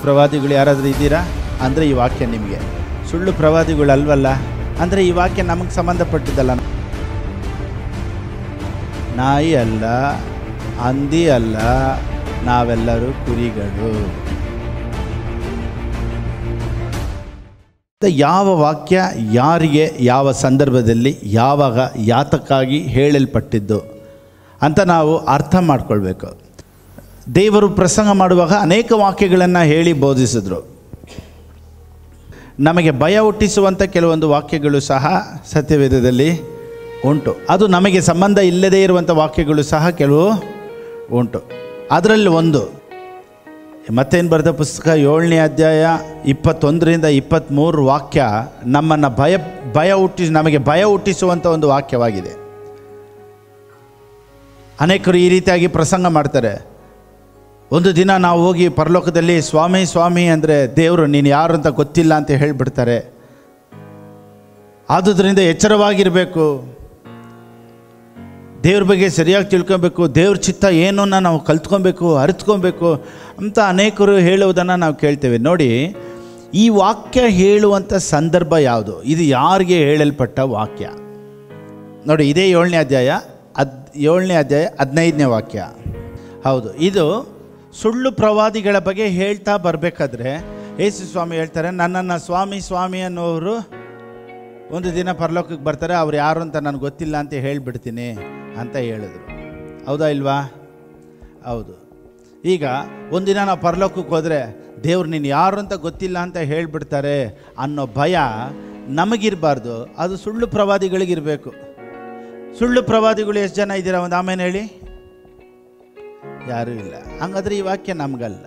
ಪ್ರವಾದಿಗಳು ಯಾರಾದರೂ ಇದ್ದೀರಾ ಅಂದರೆ ಈ ವಾಕ್ಯ ನಿಮಗೆ. ಸುಳ್ಳು ಪ್ರವಾದಿಗಳು ಅಲ್ವಲ್ಲ ಅಂದರೆ ಈ ವಾಕ್ಯ ನಮಗೆ ಸಂಬಂಧಪಟ್ಟಿದ್ದಲ್ಲ. ನಾಯಿ ಅಲ್ಲ, ಹಂದಿ ಅಲ್ಲ, ನಾವೆಲ್ಲರೂ ಕುರಿಗಳು. ಯಾವ ವಾಕ್ಯ ಯಾರಿಗೆ ಯಾವ ಸಂದರ್ಭದಲ್ಲಿ ಯಾವಾಗ ಯಾತಕ್ಕಾಗಿ ಹೇಳಲ್ಪಟ್ಟಿದ್ದು ಅಂತ ನಾವು ಅರ್ಥ ಮಾಡ್ಕೊಳ್ಬೇಕು. ದೇವರು ಪ್ರಸಂಗ ಮಾಡುವಾಗ ಅನೇಕ ವಾಕ್ಯಗಳನ್ನು ಹೇಳಿ ಬೋಧಿಸಿದ್ರು. ನಮಗೆ ಭಯ ಹುಟ್ಟಿಸುವಂಥ ಕೆಲವೊಂದು ವಾಕ್ಯಗಳು ಸಹ ಸತ್ಯವೇದದಲ್ಲಿ ಉಂಟು. ಅದು ನಮಗೆ ಸಂಬಂಧ ಇಲ್ಲದೇ ಇರುವಂಥ ವಾಕ್ಯಗಳು ಸಹ ಕೆಲವು ಉಂಟು. ಅದರಲ್ಲಿ ಒಂದು ಮತ್ತೇನು ಬರೆದ ಪುಸ್ತಕ 7ನೇ ಅಧ್ಯಾಯ 21ರಿಂದ 23 ವಾಕ್ಯ ನಮ್ಮನ್ನು ನಮಗೆ ಭಯ ಹುಟ್ಟಿಸುವಂಥ ಒಂದು ವಾಕ್ಯವಾಗಿದೆ. ಅನೇಕರು ಈ ರೀತಿಯಾಗಿ ಪ್ರಸಂಗ ಮಾಡ್ತಾರೆ. ಒಂದು ದಿನ ನಾವು ಹೋಗಿ ಪರಲೋಕದಲ್ಲಿ ಸ್ವಾಮಿ ಸ್ವಾಮಿ ಅಂದರೆ ದೇವರು ನೀನು ಯಾರು ಅಂತ ಗೊತ್ತಿಲ್ಲ ಅಂತ ಹೇಳಿಬಿಡ್ತಾರೆ. ಆದುದರಿಂದ ಎಚ್ಚರವಾಗಿರಬೇಕು, ದೇವ್ರ ಬಗ್ಗೆ ಸರಿಯಾಗಿ ತಿಳ್ಕೊಬೇಕು, ದೇವ್ರ ಚಿತ್ತ ಏನನ್ನ ನಾವು ಕಲ್ತ್ಕೊಬೇಕು, ಅರಿತ್ಕೊಬೇಕು ಅಂತ ಅನೇಕರು ಹೇಳುವುದನ್ನು ನಾವು ಕೇಳ್ತೇವೆ. ನೋಡಿ, ಈ ವಾಕ್ಯ ಹೇಳುವಂಥ ಸಂದರ್ಭ ಯಾವುದು? ಇದು ಯಾರಿಗೆ ಹೇಳಲ್ಪಟ್ಟ ವಾಕ್ಯ? ನೋಡಿ, ಇದೇ 7ನೇ ಅಧ್ಯಾಯ 15ನೇ ವಾಕ್ಯ. ಹೌದು, ಇದು ಸುಳ್ಳು ಪ್ರವಾದಿಗಳ ಬಗ್ಗೆ ಹೇಳ್ತಾ ಬರಬೇಕಾದ್ರೆ ಯೇಸು ಸ್ವಾಮಿ ಹೇಳ್ತಾರೆ, ನನ್ನನ್ನು ಸ್ವಾಮಿ ಸ್ವಾಮಿ ಅನ್ನೋರು ಒಂದು ದಿನ ಪರಲೋಕಕ್ಕೆ ಬರ್ತಾರೆ, ಅವ್ರು ಯಾರು ಅಂತ ನನಗೆ ಗೊತ್ತಿಲ್ಲ ಅಂತ ಹೇಳಿಬಿಡ್ತೀನಿ ಅಂತ ಹೇಳಿದ್ರು. ಹೌದಾ ಇಲ್ವಾ? ಹೌದು. ಈಗ ಒಂದಿನ ನಾವು ಪರಲೋಕಕ್ಕೆ ಹೋದರೆ ದೇವ್ರು ನೀನು ಯಾರು ಅಂತ ಗೊತ್ತಿಲ್ಲ ಅಂತ ಹೇಳಿಬಿಡ್ತಾರೆ ಅನ್ನೋ ಭಯ ನಮಗಿರಬಾರ್ದು. ಅದು ಸುಳ್ಳು ಪ್ರವಾದಿಗಳಿಗಿರಬೇಕು. ಸುಳ್ಳು ಪ್ರವಾದಿಗಳು ಎಷ್ಟು ಜನ ಇದ್ದೀರಾ? ಒಂದು ಆಮೇಲೆ ಹೇಳಿ. ಯಾರೂ ಇಲ್ಲ. ಹಂಗಾದ್ರೆ ಈ ವಾಕ್ಯ ನಮಗಲ್ಲ.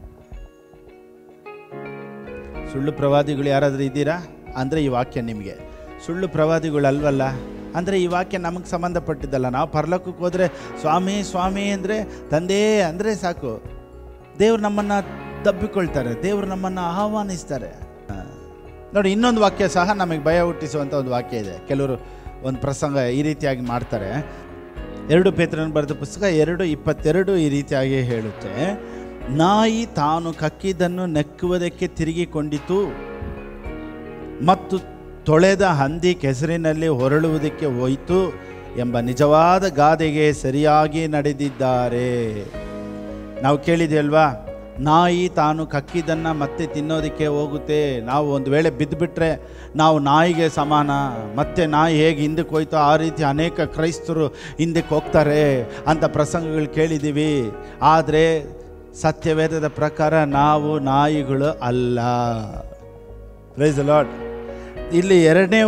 ಸುಳ್ಳು ಪ್ರವಾದಿಗಳು ಯಾರಾದರೂ ಇದ್ದೀರಾ ಅಂದರೆ ಈ ವಾಕ್ಯ ನಿಮಗೆ. ಸುಳ್ಳು ಪ್ರವಾದಿಗಳು ಅಲ್ವಲ್ಲ ಅಂದರೆ ಈ ವಾಕ್ಯ ನಮಗೆ ಸಂಬಂಧಪಟ್ಟಿದ್ದಲ್ಲ. ನಾವು ಪರಲೋಕಕ್ಕೆ ಹೋದರೆ ಸ್ವಾಮಿ ಸ್ವಾಮಿ ಅಂದರೆ ತಂದೆ ಅಂದರೆ ಸಾಕು, ದೇವ್ರು ನಮ್ಮನ್ನು ದಬ್ಬಿಕೊಳ್ತಾರೆ, ದೇವ್ರು ನಮ್ಮನ್ನು ಆಹ್ವಾನಿಸ್ತಾರೆ. ನೋಡಿ, ಇನ್ನೊಂದು ವಾಕ್ಯ ಸಹ ನಮಗೆ ಭಯ ಹುಟ್ಟಿಸುವಂಥ ಒಂದು ವಾಕ್ಯ ಇದೆ. ಕೆಲವರು ಒಂದು ಪ್ರಸಂಗ ಈ ರೀತಿಯಾಗಿ ಮಾಡ್ತಾರೆ. 2 ಪೇತ್ರನ ಬರೆದ ಪುಸ್ತಕ 2:22 ಈ ರೀತಿಯಾಗಿ ಹೇಳುತ್ತೆ, ನಾಯಿ ತಾನು ಕಕ್ಕಿದ್ದನ್ನು ನೆಕ್ಕುವುದಕ್ಕೆ ತಿರುಗಿಕೊಂಡಿತು ಮತ್ತು ತೊಳೆದ ಹಂದಿ ಕೆಸರಿನಲ್ಲಿ ಹೊರಳುವುದಕ್ಕೆ ಹೋಯಿತು ಎಂಬ ನಿಜವಾದ ಗಾದೆಗೆ ಸರಿಯಾಗಿ ನಡೆದಿದ್ದಾರೆ. ನಾವು ಕೇಳಿದೆಯಲ್ವಾ, ನಾಯಿ ತಾನು ಕಕ್ಕಿದ್ದನ್ನು ಮತ್ತೆ ತಿನ್ನೋದಕ್ಕೆ ಹೋಗುತ್ತೆ. ನಾವು ಒಂದು ವೇಳೆ ಬಿದ್ದುಬಿಟ್ರೆ ನಾವು ನಾಯಿಗೆ ಸಮಾನ. ಮತ್ತೆ ನಾಯಿ ಹೇಗೆ ಹಿಂದಕ್ಕೆ ಹೋಯ್ತೋ ಆ ರೀತಿ ಅನೇಕ ಕ್ರೈಸ್ತರು ಹಿಂದಕ್ಕೆ ಹೋಗ್ತಾರೆ ಅಂತ ಪ್ರಸಂಗಗಳು ಕೇಳಿದ್ದೀವಿ. ಆದರೆ ಸತ್ಯವೇದದ ಪ್ರಕಾರ ನಾವು ನಾಯಿಗಳು ಅಲ್ಲ. Praise the Lord. ಇಲ್ಲಿ ಎರಡನೇ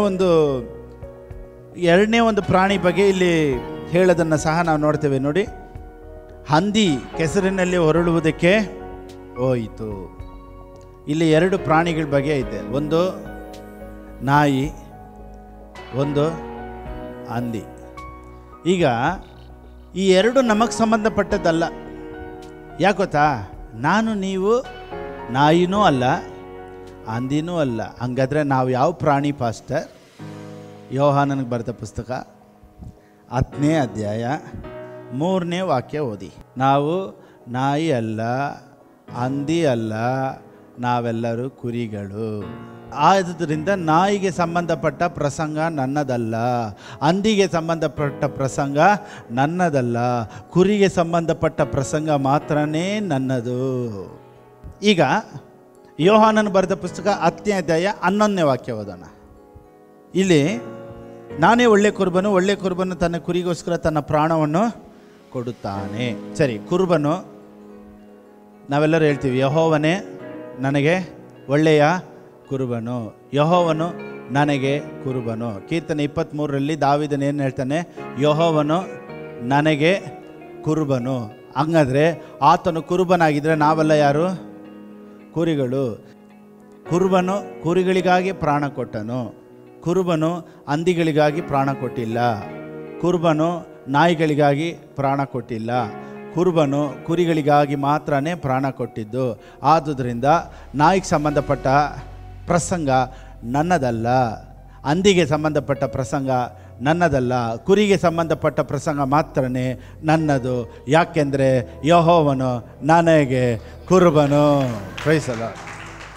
ಒಂದು ಪ್ರಾಣಿ ಬಗ್ಗೆ ಇಲ್ಲಿ ಹೇಳೋದನ್ನು ಸಹ ನಾವು ನೋಡ್ತೇವೆ. ನೋಡಿ, ಹಂದಿ ಕೆಸರಿನಲ್ಲಿ ಹೊರಳುವುದಕ್ಕೆ ಹೋಯಿತು. ಇಲ್ಲಿ 2 ಪ್ರಾಣಿಗಳ ಬಗ್ಗೆ ಇದೆ. ಒಂದು ನಾಯಿ, ಒಂದು ಹಂದಿ. ಈಗ ಈ 2 ನಮಗೆ ಸಂಬಂಧಪಟ್ಟದ್ದಲ್ಲ. ಯಾಕೆ ಗೊತ್ತಾ? ನಾನು ನೀವು ನಾಯಿನೂ ಅಲ್ಲ, ಹಂದಿನೂ ಅಲ್ಲ. ಹಂಗಾದ್ರೆ ನಾವು ಯಾವ ಪ್ರಾಣಿ ಪಾಸ್ಟರ್? ಯೋಹಾನನಿಗೆ ಬರೆದ ಪುಸ್ತಕ 10ನೇ ಅಧ್ಯಾಯ 3ನೇ ವಾಕ್ಯ ಓದಿ. ನಾವು ನಾಯಿ ಅಲ್ಲ, ಹಂದಿ ಅಲ್ಲ, ನಾವೆಲ್ಲರೂ ಕುರಿಗಳು. ಆದ್ದರಿಂದ ನಾಯಿಗೆ ಸಂಬಂಧಪಟ್ಟ ಪ್ರಸಂಗ ನನ್ನದಲ್ಲ, ಹಂದಿಗೆ ಸಂಬಂಧಪಟ್ಟ ಪ್ರಸಂಗ ನನ್ನದಲ್ಲ, ಕುರಿಗೆ ಸಂಬಂಧಪಟ್ಟ ಪ್ರಸಂಗ ಮಾತ್ರನೇ ನನ್ನದು. ಈಗ ಯೋಹಾನನು ಬರೆದ ಪುಸ್ತಕ 10ನೇ ಅಧ್ಯಾಯ 11ನೇ ವಾಕ್ಯ ಓದೋಣ. ಇಲ್ಲಿ ನಾನೇ ಒಳ್ಳೆ ಕುರುಬನು, ಒಳ್ಳೆ ಕುರುಬನು ತನ್ನ ಕುರಿಗೋಸ್ಕರ ತನ್ನ ಪ್ರಾಣವನ್ನು ಕೊಡುತ್ತಾನೆ. ಸರಿ, ಕುರುಬನು ನಾವೆಲ್ಲರೂ ಹೇಳ್ತೀವಿ, ಯೆಹೋವನೇ ನನಗೆ ಒಳ್ಳೆಯ ಕುರುಬನು, ಯೆಹೋವನು ನನಗೆ ಕುರುಬನು. ಕೀರ್ತನೆ 23ರಲ್ಲಿ ದಾವೀದನು ಏನು ಹೇಳ್ತಾನೆ? ಯೆಹೋವನು ನನಗೆ ಕುರುಬನು. ಹಂಗಾದ್ರೆ ಆತನು ಕುರುಬನಾಗಿದ್ದರೆ ನಾವೆಲ್ಲ ಯಾರು? ಕುರಿಗಳು. ಕುರುಬನು ಕುರಿಗಳಿಗಾಗಿ ಪ್ರಾಣ ಕೊಟ್ಟನು, ಕುರುಬನು ಹಂದಿಗಳಿಗಾಗಿ ಪ್ರಾಣ ಕೊಟ್ಟಿಲ್ಲ, ಕುರುಬನು ನಾಯಿಗಳಿಗಾಗಿ ಪ್ರಾಣ ಕೊಟ್ಟಿಲ್ಲ, ಕುರುಬನು ಕುರಿಗಳಿಗಾಗಿ ಮಾತ್ರನೇ ಪ್ರಾಣ ಕೊಟ್ಟಿದ್ದು. ಆದುದರಿಂದ ನಾಯಿಗೆ ಸಂಬಂಧಪಟ್ಟ ಪ್ರಸಂಗ ನನ್ನದಲ್ಲ, ಹಂದಿಗೆ ಸಂಬಂಧಪಟ್ಟ ಪ್ರಸಂಗ ನನ್ನದಲ್ಲ, ಕುರಿಗೆ ಸಂಬಂಧಪಟ್ಟ ಪ್ರಸಂಗ ಮಾತ್ರನೇ ನನ್ನದು, ಯಾಕೆಂದರೆ ಯೆಹೋವನು ನನಗೆ ಕುರುಬನು. Price the lord.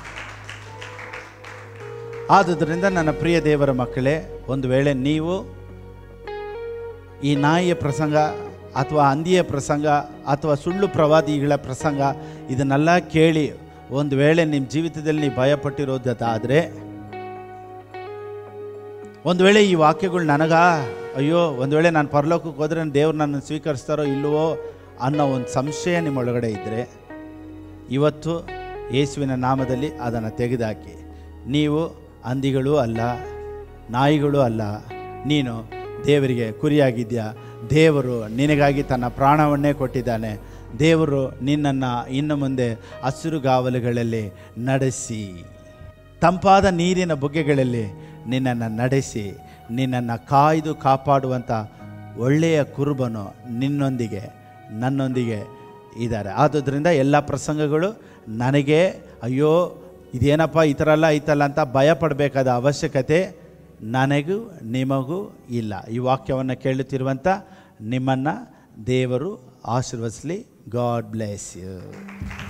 ಆದುದರಿಂದ ನನ್ನ ಪ್ರಿಯ ದೇವರ ಮಕ್ಕಳೇ, ಒಂದು ವೇಳೆ ನೀವು ಈ ನಾಯಿಯ ಪ್ರಸಂಗ ಅಥವಾ ಹಂದಿಯ ಪ್ರಸಂಗ ಅಥವಾ ಸುಳ್ಳು ಪ್ರವಾದಿಗಳ ಪ್ರಸಂಗ ಇದನ್ನೆಲ್ಲ ಕೇಳಿ ಒಂದು ವೇಳೆ ನಿಮ್ಮ ಜೀವಿತದಲ್ಲಿ ನೀವು ಭಯಪಟ್ಟಿರೋದಾದರೆ, ಒಂದು ವೇಳೆ ಈ ವಾಕ್ಯಗಳು ಅಯ್ಯೋ ಒಂದು ವೇಳೆ ನಾನು ಪರಲೋಕಕ್ಕೆ ಹೋದರೆ ದೇವ್ರು ನನ್ನನ್ನು ಸ್ವೀಕರಿಸ್ತಾರೋ ಇಲ್ಲವೋ ಅನ್ನೋ ಒಂದು ಸಂಶಯ ನಿಮ್ಮೊಳಗಡೆ ಇದ್ದರೆ, ಇವತ್ತು ಯೇಸುವಿನ ನಾಮದಲ್ಲಿ ಅದನ್ನು ತೆಗೆದುಹಾಕಿ. ನೀವು ಹಂದಿಗಳೂ ಅಲ್ಲ, ನಾಯಿಗಳೂ ಅಲ್ಲ, ನೀನು ದೇವರಿಗೆ ಕುರಿಯಾಗಿದ್ಯಾ. ದೇವರು ನಿನಗಾಗಿ ತನ್ನ ಪ್ರಾಣವನ್ನೇ ಕೊಟ್ಟಿದ್ದಾನೆ. ದೇವರು ನಿನ್ನನ್ನು ಇನ್ನು ಮುಂದೆ ಹಸಿರುಗಾವಲುಗಳಲ್ಲಿ ನಡೆಸಿ, ತಂಪಾದ ನೀರಿನ ಬುಗ್ಗೆಗಳಲ್ಲಿ ನಿನ್ನನ್ನು ನಡೆಸಿ, ನಿನ್ನನ್ನು ಕಾಯ್ದು ಕಾಪಾಡುವಂಥ ಒಳ್ಳೆಯ ಕುರುಬನು ನಿನ್ನೊಂದಿಗೆ ನನ್ನೊಂದಿಗೆ ಇದ್ದಾರೆ. ಆದುದರಿಂದ ಎಲ್ಲ ಪ್ರಸಂಗಗಳು ನನಗೆ ಅಯ್ಯೋ ಇದೇನಪ್ಪ ಈ ಥರ ಎಲ್ಲ ಐತಲ್ಲ ಅಂತ ಭಯಪಡಬೇಕಾದ ಅವಶ್ಯಕತೆ ನನಗೂ ನಿಮಗೂ ಇಲ್ಲ. ಈ ವಾಕ್ಯವನ್ನು ಕೇಳುತ್ತಿರುವಂಥ ನಿಮ್ಮನ್ನು ದೇವರು ಆಶೀರ್ವದಿಸಲಿ. God bless you.